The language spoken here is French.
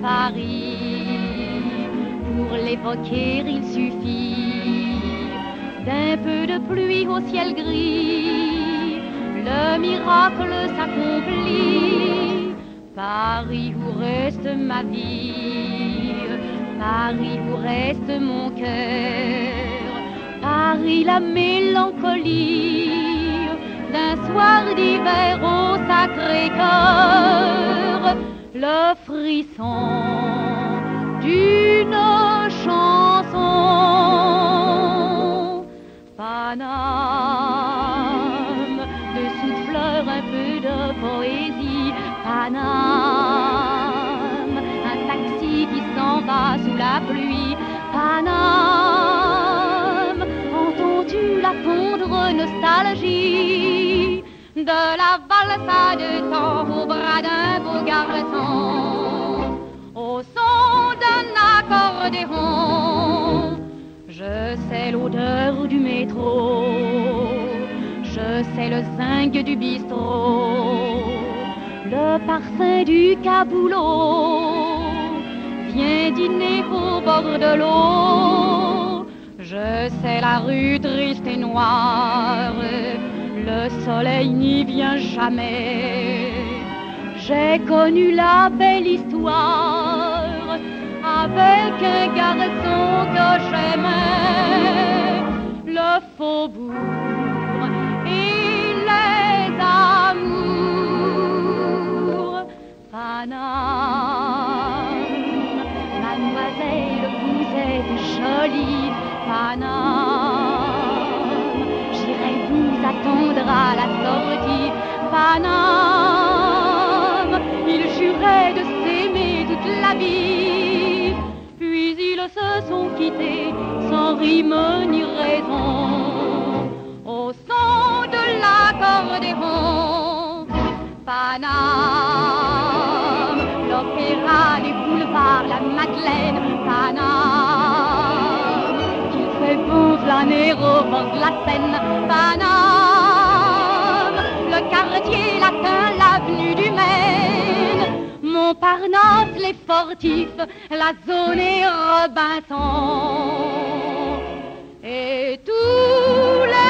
Paris. Pour l'évoquer, il suffit d'un peu de pluie au ciel gris. Le miracle s'accomplit. Paris, où reste ma vie? Paris, où reste mon cœur? Paris, la mélancolie d'un soir d'hiver au Sacré-Cœur. Le frisson d'une chanson. Paname, dessous de fleurs, un peu de poésie. Paname, un taxi qui s'en va sous la pluie. Paname, entends-tu la tendre nostalgie de la valse à deux temps au bras d'un beau garçon, au son d'un accordéon? Je sais l'odeur du métro, je sais le zinc du bistrot, le parfum du caboulot. Viens dîner au bord de l'eau. Je sais la rue triste et noire, le soleil n'y vient jamais. J'ai connu la belle histoire avec un garçon que j'aimais. Le faubourg et les amours. Paname, mademoiselle, vous êtes jolie. Paname, j'irai vous attendre à la sortie. Paname, ils juraient de s'aimer toute la vie, puis ils se sont quittés sans rime ni raison, au son de l'accordéon. Paname, l'opéra du boulevard La Madeleine. Paname, qu'il fait beau flâner au bord de la Seine. Paname, le quartier latin, l'avenue du Maine, Montparnasse, les Fortifs, la zone et Robinson, et tous les